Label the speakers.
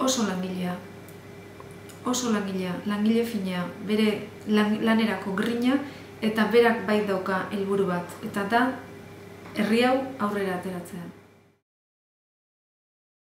Speaker 1: oso langilea. Oso langilea, langile finea, bere lanerako grina eta berak bai dauka helburu bat. Eta da, herri hau aurrera ateratzea.